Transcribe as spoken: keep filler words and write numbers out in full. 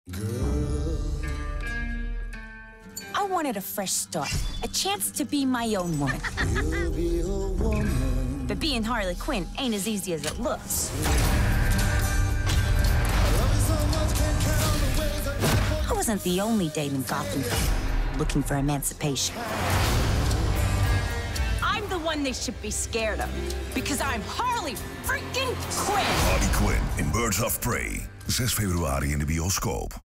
I wanted a fresh start, a chance to be my own woman. Be a woman. But being Harley Quinn ain't as easy as it looks. I wasn't the only dame in Gotham looking for emancipation. I'm the one they should be scared of, because I'm Harley freaking Quinn! Harley Quinn in Birds of Prey. zes februari in de bioscoop.